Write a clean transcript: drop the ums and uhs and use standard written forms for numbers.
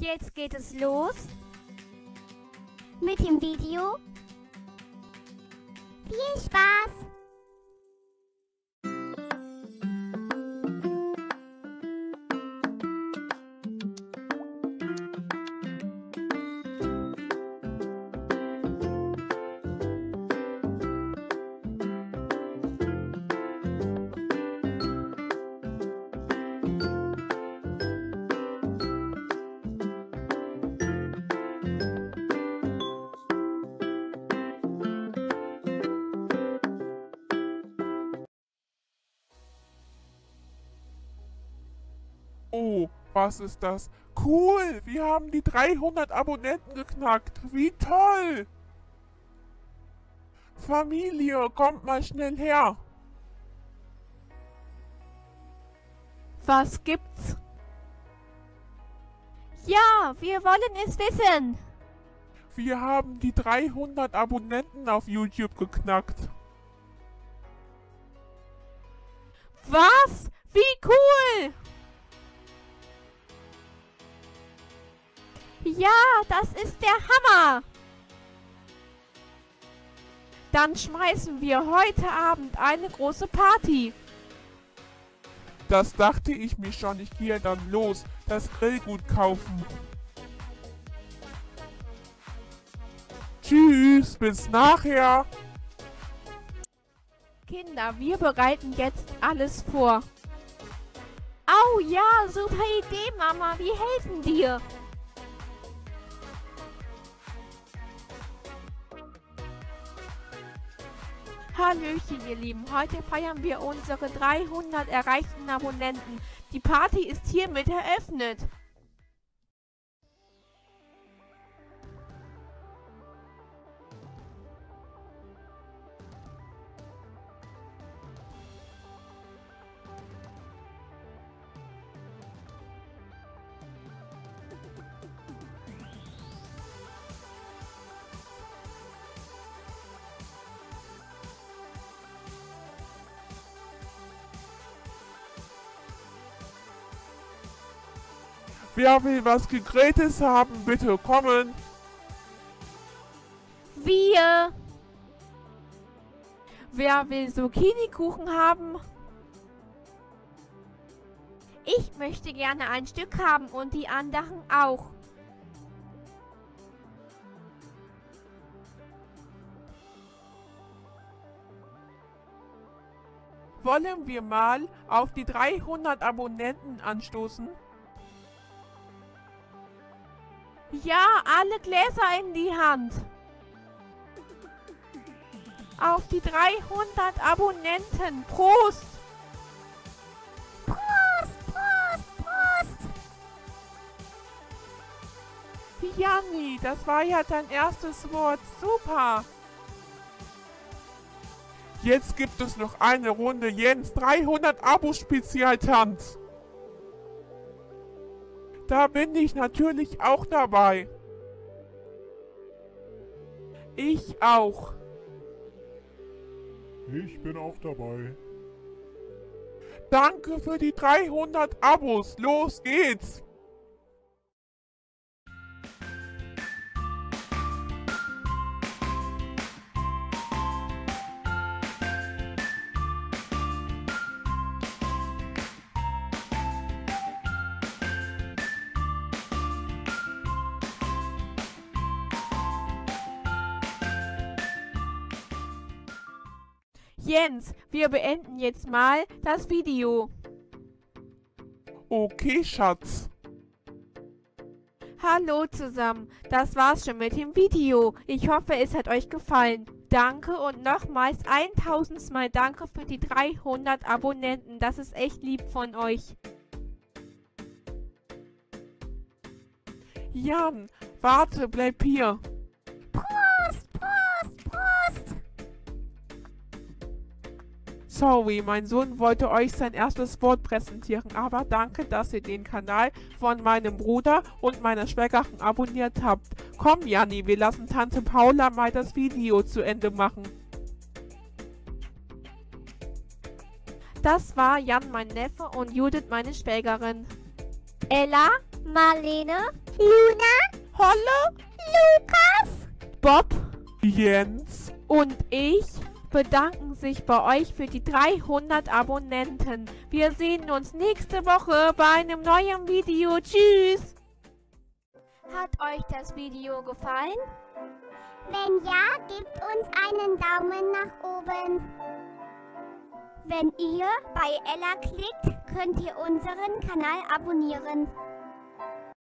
Jetzt geht es los mit dem Video. Viel Spaß! Oh, was ist das? Cool, wir haben die 300 Abonnenten geknackt. Wie toll! Familie, kommt mal schnell her. Was gibt's? Ja, wir wollen es wissen. Wir haben die 300 Abonnenten auf YouTube geknackt. Was? Wie cool! Ja, das ist der Hammer! Dann schmeißen wir heute Abend eine große Party. Das dachte ich mir schon, ich gehe dann los, das Grillgut kaufen. Tschüss, bis nachher. Kinder, wir bereiten jetzt alles vor. Au ja, super Idee, Mama, wir helfen dir. Hallöchen, ihr Lieben. Heute feiern wir unsere 300 erreichten Abonnenten. Die Party ist hiermit eröffnet. Wer will was Gegrilltes haben, bitte kommen. Wir. Wer will Zucchini-Kuchen haben? Ich möchte gerne ein Stück haben und die anderen auch. Wollen wir mal auf die 300 Abonnenten anstoßen? Ja, alle Gläser in die Hand. Auf die 300 Abonnenten. Prost! Prost, Prost, Prost! Janni, das war ja dein erstes Wort. Super! Jetzt gibt es noch eine Runde Jens 300 Abo-Spezialtanz. Da bin ich natürlich auch dabei. Ich auch. Ich bin auch dabei. Danke für die 300 Abos. Los geht's. Jens, wir beenden jetzt mal das Video. Okay, Schatz. Hallo zusammen, das war's schon mit dem Video. Ich hoffe, es hat euch gefallen. Danke und nochmals 1000 Mal danke für die 300 Abonnenten. Das ist echt lieb von euch. Jan, warte, bleib hier. Prost, Prost, Prost! Sorry, mein Sohn wollte euch sein erstes Wort präsentieren, aber danke, dass ihr den Kanal von meinem Bruder und meiner Schwägerin abonniert habt. Komm, Janni, wir lassen Tante Paula mal das Video zu Ende machen. Das war Jan, mein Neffe, und Judith, meine Schwägerin. Ella, Marlene, Luna, Holle, Lukas, Bob Jens. und ich bedanken sich bei euch für die 300 Abonnenten. Wir sehen uns nächste Woche bei einem neuen Video. Tschüss! Hat euch das Video gefallen? wenn ja, gebt uns einen Daumen nach oben. Wenn ihr bei Ella klickt, könnt ihr unseren Kanal abonnieren.